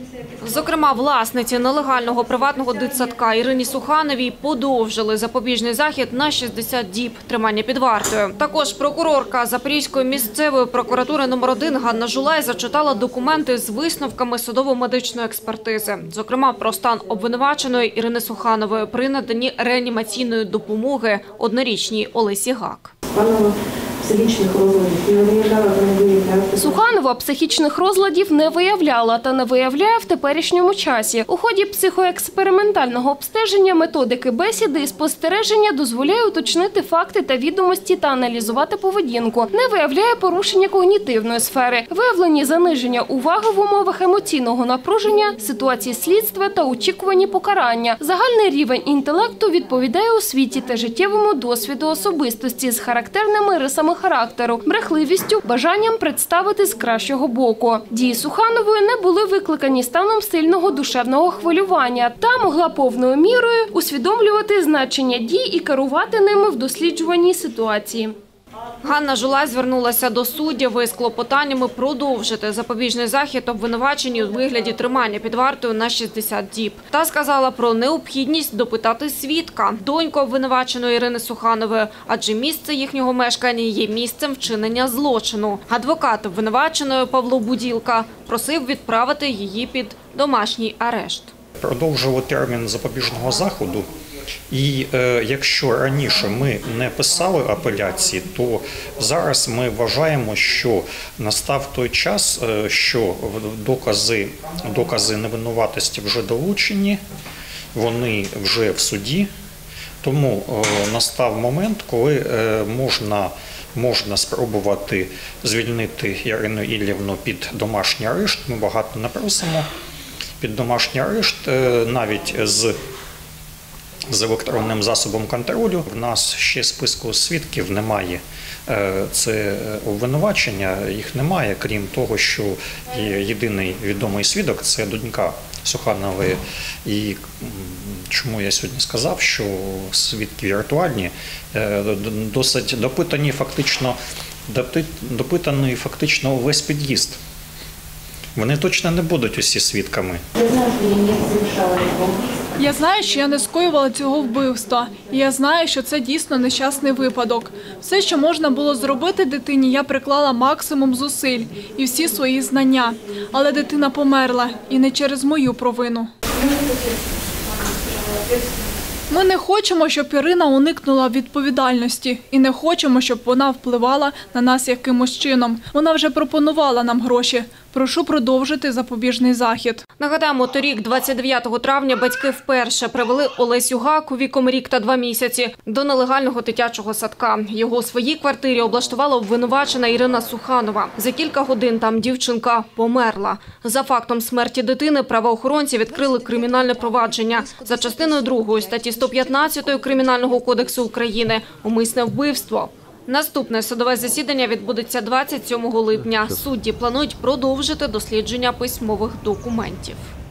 Зокрема, власниці нелегального приватного дитсадка Ірині Сухановій подовжили запобіжний захід на 60 діб тримання під вартою. Також прокурорка Запорізької місцевої прокуратури номер 1 Ганна Жулай зачитала документи з висновками судово-медичної експертизи. Зокрема, про стан обвинуваченої Ірини Суханової при наданні реанімаційної допомоги однорічній Олесі Гак. Суханова психічних розладів не виявляла та не виявляє в теперішньому часі. У ході психоекспериментального обстеження методики бесіди і спостереження дозволяє уточнити факти та відомості та аналізувати поведінку. Не виявляє порушення когнітивної сфери, виявлені заниження уваги в умовах емоційного напруження, ситуації слідства та очікувані покарання. Загальний рівень інтелекту відповідає освіті та життєвому досвіду особистості з характерними рисами характеру, брехливістю, бажанням представити з кращого боку. Дії Суханової не були викликані станом сильного душевного хвилювання та могла повною мірою усвідомлювати значення дій і керувати ними в досліджуваній ситуації. Ганна Жулай звернулася до суддів із клопотаннями продовжити запобіжний захід обвинуваченій у вигляді тримання під вартою на 60 діб. Та сказала про необхідність допитати свідка, доньку обвинуваченої Ірини Суханової, адже місце їхнього мешкання є місцем вчинення злочину. Адвокат обвинуваченої Павло Буділка просив відправити її під домашній арешт. Продовжили термін запобіжного заходу. І якщо раніше ми не писали апеляції, то зараз ми вважаємо, що настав той час, що докази невинуватості вже долучені, вони вже в суді. Тому настав момент, коли можна спробувати звільнити Ірину Іллівну під домашній арешт. Ми багато не просимо під домашній арешт, навіть з електронним засобом контролю. В нас ще списку свідків немає. Це обвинувачення, їх немає, крім того, що єдиний відомий свідок – це донька Суханової. І чому я сьогодні сказав, що свідки віртуальні, досить допитаний фактично увесь під'їзд. Вони точно не будуть усі свідками. Я знаю, що я не скоювала цього вбивства. І я знаю, що це дійсно нещасний випадок. Все, що можна було зробити дитині, я приклала максимум зусиль і всі свої знання. Але дитина померла. І не через мою провину. Ми не хочемо, щоб Ірина уникнула відповідальності. І не хочемо, щоб вона впливала на нас якимось чином. Вона вже пропонувала нам гроші. Прошу продовжити запобіжний захід. Нагадаємо, торік, 29 травня, батьки вперше привели Олесю Гак віком рік та 2 місяці до нелегального дитячого садка. Його у своїй квартирі облаштувала обвинувачена Ірина Суханова. За кілька годин там дівчинка померла. За фактом смерті дитини правоохоронці відкрили кримінальне провадження. За частиною 2 статті 115 Кримінального кодексу України «Умисне вбивство». Наступне судове засідання відбудеться 27 липня. Судді планують продовжити дослідження письмових документів.